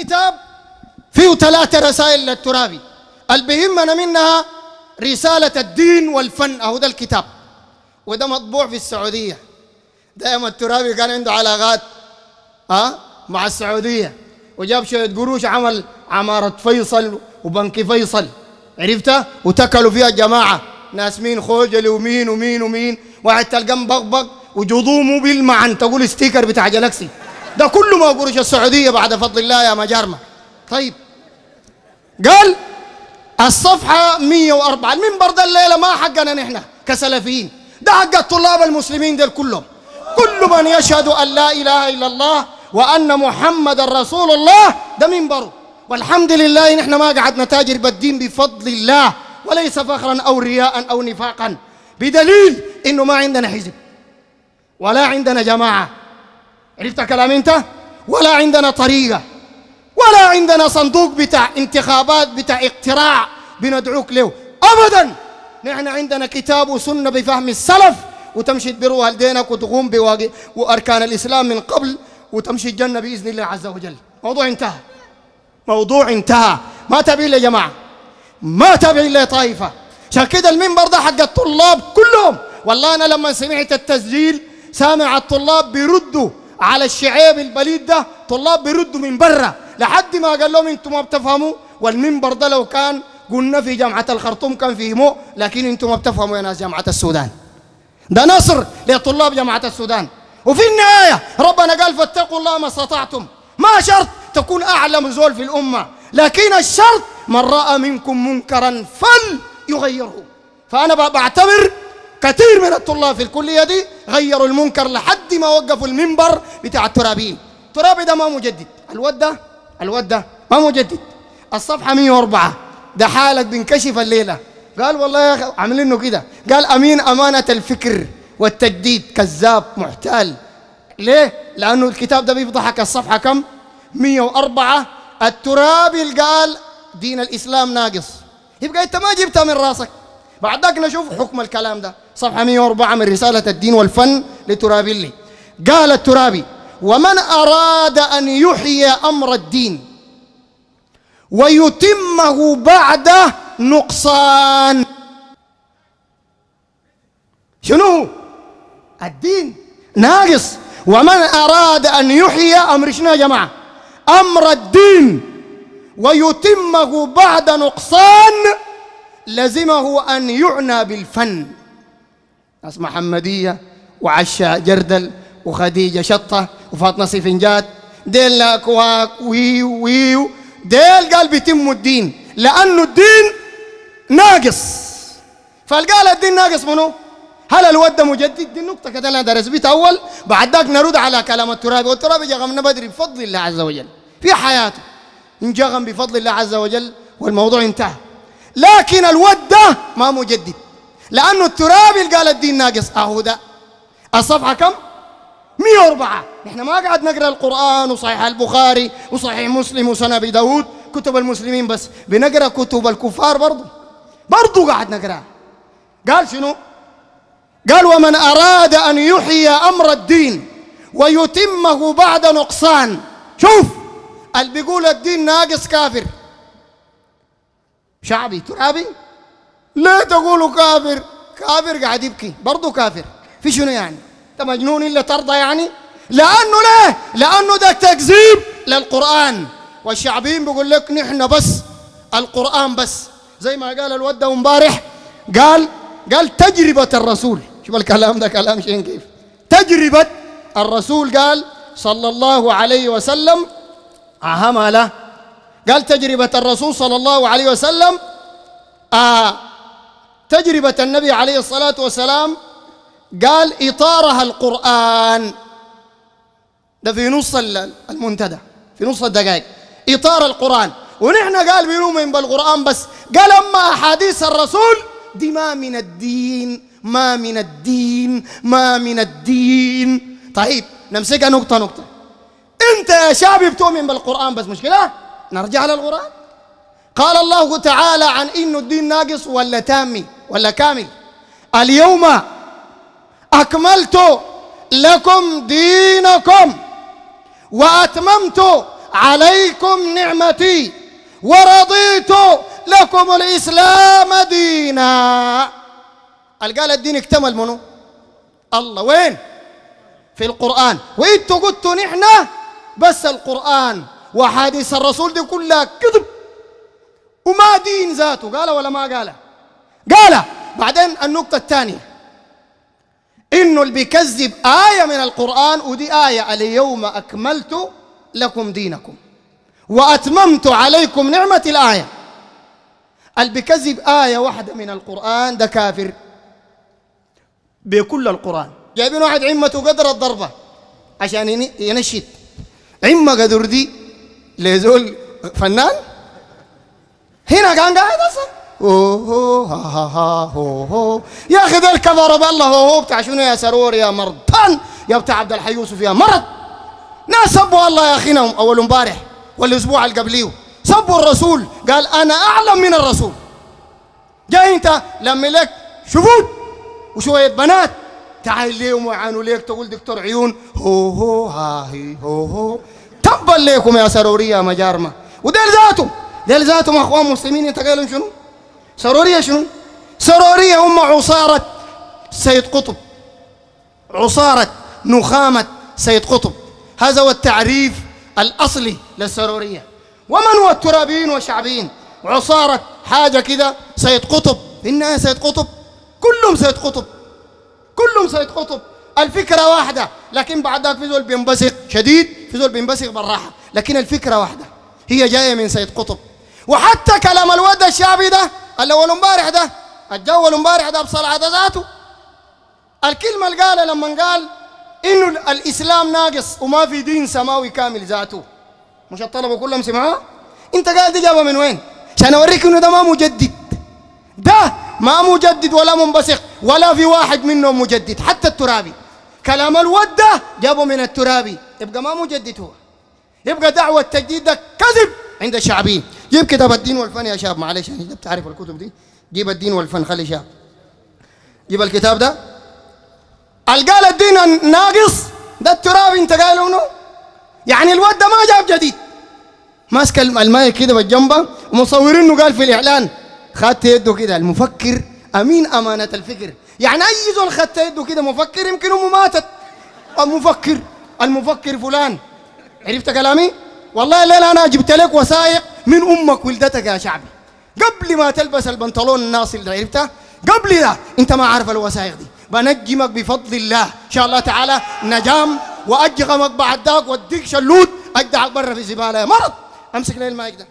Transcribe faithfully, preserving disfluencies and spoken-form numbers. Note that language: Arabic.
كتاب فيه ثلاثة رسائل للترابي، اللي بيهمنا منها رسالة الدين والفن، أهو ده الكتاب، وده مطبوع في السعودية. دائما الترابي كان عنده علاقات ها مع السعودية، وجاب شوية قروش، عمل عمارة فيصل وبنك فيصل، عرفتها؟ وتكلوا فيها جماعة ناس مين خوجلي ومين ومين ومين، واحد تلقى مبقبق وجضومه بالمعن، تقول ستيكر بتاع جلاكسي. ده كله ما قروش السعودية بعد فضل الله يا مجارمة. طيب قال الصفحة مية وأربعة، المنبر ده الليلة ما حقنا نحن كسلفيين، ده حق الطلاب المسلمين دول كلهم، كل من يشهد أن لا إله إلا الله وأن محمد رسول الله ده منبره. والحمد لله نحن ما قعدنا تاجر بالدين بفضل الله، وليس فخرا أو رياء أو نفاقا، بدليل إنه ما عندنا حزب ولا عندنا جماعة، عرفت كلام أنت؟ ولا عندنا طريقة ولا عندنا صندوق بتاع انتخابات بتاع اقتراع بندعوك له أبدا. نحن عندنا كتاب وسنة بفهم السلف، وتمشي تبر والدينك وتقوم بواقع وأركان الإسلام من قبل، وتمشي الجنة بإذن الله عز وجل. موضوع انتهى، موضوع انتهى. ما تبي إلا جماعة، ما تبي إلا طائفة. عشان كده المنبر ده حق الطلاب كلهم. والله أنا لما سمعت التسجيل سامع الطلاب بيردوا على الشعيب البليد ده، طلاب بيردوا من برا لحد ما قال لهم انتم ما بتفهموا، والمنبر ده لو كان قلنا في جامعة الخرطوم كان فهموا، لكن انتم ما بتفهموا يا ناس جامعة السودان. ده نصر لطلاب جامعة السودان. وفي النهاية ربنا قال فاتقوا الله ما استطعتم. ما شرط تكون أعلم زول في الأمة، لكن الشرط من رأى منكم منكرا فليغيره. فأنا بعتبر كثير من الطلاب في الكلية دي غيروا المنكر لحد ما وقفوا المنبر بتاع الترابيين. الترابي ده ما مجدد، الود ده الود ده ما مجدد. الصفحة مية وأربعة ده حالك بنكشف الليلة. قال والله يا أخي عاملينه كده، قال أمين أمانة الفكر والتجديد، كذاب محتال. ليه؟ لأنه الكتاب ده بيفضحك. الصفحة كم؟ مية وأربعة. الترابي قال دين الإسلام ناقص، يبقى أنت ما جبتها من راسك. بعدك نشوف حكم الكلام ده. صفحة مية وأربعة من رسالة الدين والفن لترابي اللي قال الترابي ومن أراد أن يحيي أمر الدين ويتمه بعد نقصان. شنو؟ الدين ناقص. ومن أراد أن يحيي أمر شنو يا جماعة؟ أمر الدين ويتمه بعد نقصان لزمه أن يعنى بالفن. ناس محمدية وعشاء جردل وخديجة شطة وفاطمة سفنجات ديل أكواك ويو ويو ديل قال بيتموا الدين لأنه الدين ناقص. فقال الدين ناقص منه. هل الود مجدد؟ دي النقطة كده أنا درس بيت أول، بعد ذاك نرد على كلام الترابي. والترابي جغمنا بدري بفضل الله عز وجل في حياته، انجغم بفضل الله عز وجل والموضوع انتهى. لكن الود ده ما مجدد لأنه الترابي قال الدين ناقص. أهو ده الصفحة كم؟ مية وأربعة. نحن ما قاعد نقرأ القرآن وصحيح البخاري وصحيح مسلم وسنن أبي داود كتب المسلمين بس، بنقرأ كتب الكفار برضو برضو قاعد نقرأ. قال شنو؟ قال ومن أراد أن يحيي أمر الدين ويتمه بعد نقصان. شوف اللي بيقول الدين ناقص كافر. شعبي ترابي لا تقولوا كافر، كافر قاعد يبكي برضو كافر. في شنو يعني؟ انت مجنون الا ترضى يعني؟ لانه ليه؟ لانه ده تكذيب للقران. والشعبيين بيقول لك نحن بس القران بس، زي ما قال الود امبارح، قال قال تجربه الرسول. شوف الكلام ده كلام شين كيف. تجربه الرسول قال صلى الله عليه وسلم اهم له. قال تجربه الرسول صلى الله عليه وسلم آه تجربه النبي عليه الصلاه والسلام قال إطارها القرآن. ده في نص المنتدى، في نص الدقائق إطار القرآن. ونحن قال بنؤمن بالقرآن بس. قال أما أحاديث الرسول دي ما من الدين، ما من الدين، ما من الدين. طيب نمسكها نقطة نقطة. أنت يا شعبي بتؤمن بالقرآن بس، مشكلة نرجع للقرآن. قال الله تعالى عن إنه الدين ناقص ولا تامي ولا كامل. اليوم أكملت لكم دينكم وأتممت عليكم نعمتي ورضيت لكم الإسلام دينا. قال الدين اكتمل منه الله وين؟ في القرآن. وإنتوا قلتوا نحن بس القرآن وحديث الرسول دي كلها كذب وما دين ذاته. قال ولا ما قال؟ قال. بعدين النقطة الثانية إنه اللي بيكذب آية من القرآن، ودي آية اليوم أكملت لكم دينكم وأتممت عليكم نعمة الآية. اللي بيكذب آية واحدة من القرآن ده كافر بكل القرآن. جايبين واحد عمته قدر الضربة عشان ينشد عمة قدر دي لزول فنان هنا كان قاعد أصلا أوه ها ها ها هو هو. يا أخي ذا الكفر بالله هو هو بتاع شنو يا سرور يا مرضان يا بتاع عبد الحي يوسف يا مرض. ناس سبوا الله يا أخينا أول امبارح والأسبوع اللي قبليه سبوا الرسول. قال أنا أعلم من الرسول. جاي أنت لما لك شفوت وشوية بنات تعال ليهم ويعانوا ليك تقول دكتور عيون هو هو ها هي هو هو. تبا ليكم يا سرورية يا مجارمة. وديل ذاتهم ديل ذاتهم أخوان مسلمين يتقالون شنو؟ سرورية شنو؟ سرورية هم عصارة سيد قطب، عصارة نخامة سيد قطب. هذا هو التعريف الأصلي للسرورية. ومن هو الترابيين والشعبيين؟ عصارة حاجة كده سيد قطب. في النهاية سيد قطب كلهم سيد قطب كلهم سيد قطب. الفكرة واحدة، لكن بعد ذاك في زول بينبسق شديد في زول بينبسق بالراحة، لكن الفكرة واحدة هي جاية من سيد قطب. وحتى كلام الود الشعبي ده اللي اول امبارح ده الجو امبارح ده بصلعة ذاته، الكلمة اللي قالها لما قال انه الاسلام ناقص وما في دين سماوي كامل ذاته، مش الطلبة كلهم سمعوها؟ انت قال دي جابها من وين؟ عشان اوريك انه ده ما مجدد، ده ما مجدد ولا منبسق ولا في واحد منهم مجدد. حتى الترابي كلام الود ده جابه من الترابي، يبقى ما مجدد هو، يبقى دعوة التجديد ده كذب عند الشعبيين. جيب كتاب الدين والفن يا شاب، معلش انت بتعرف الكتب دي، جيب الدين والفن خلي شاب، جيب الكتاب ده. قال الدين الناقص ده الترابي انت قايله انه يعني الود ده ما جاب جديد، ماسك المايك كده بالجنبه ومصورينه قال في الاعلان خدت يده كده المفكر امين امانه الفكر. يعني اي زول خدت يده كده مفكر يمكن امه ماتت. المفكر المفكر فلان. عرفت كلامي؟ والله الليله انا جبت لك وثائق من امك ولدتك يا شعبي قبل ما تلبس البنطلون الناصل ده، عرفتها؟ قبل ده انت ما عارف الوثائق دي. بنجمك بفضل الله ان شاء الله تعالى نجام، واجغمك بعد ذاك واديك شلوت اجدعك برا في الزباله يا مرض. امسك لي المايك ده.